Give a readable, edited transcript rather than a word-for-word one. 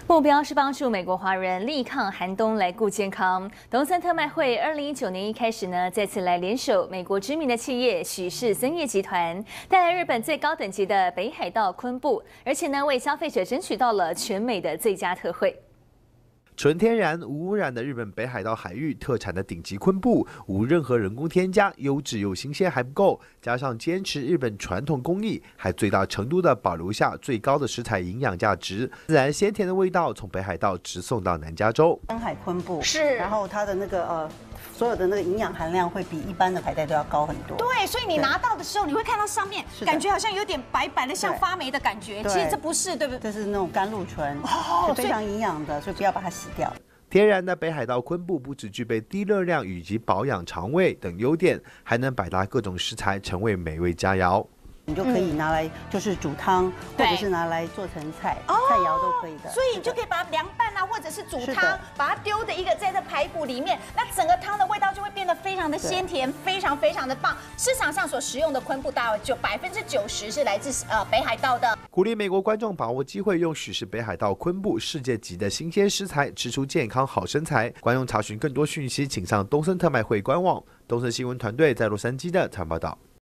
目标是帮助美国华人力抗寒冬，来顾健康。东森特卖会2019年一开始呢，再次来联手美国知名的企业许氏森业集团，带来日本最高等级的北海道昆布，而且呢，为消费者争取到了全美的最佳特惠。 纯天然无污染的日本北海道海域特产的顶级昆布，无任何人工添加，优质又新鲜还不够，加上坚持日本传统工艺，还最大程度的保留下最高的食材营养价值，自然鲜甜的味道从北海道直送到南加州。 深海昆布是， 然后它的那个所有的那个营养含量会比一般的海带都要高很多。 对，所以你拿到的时候，你会看到上面感觉好像有点白白的，像发霉的感觉。其实这不是，对不对？ 这是那种甘露醇，是非常营养的，所以不要把它洗掉。 天然的北海道昆布不只具备低热量以及保养肠胃等优点，还能百搭各种食材，成为美味佳肴。 你就可以拿来就是煮汤，或者是拿来做成菜，菜肴都可以的。 所以你就可以把它凉拌啊，或者是煮汤，把它丢的一个在这排骨里面，那整个汤的味道就会变得非常的鲜甜，非常的棒。市场上所食用的昆布大约就90%是来自北海道的。 鼓励美国观众把握机会，用许氏北海道昆布世界级的新鲜食材，吃出健康好身材。观众查询更多讯息，请上东森特卖会官网。东森新闻团队在洛杉矶的采访报道。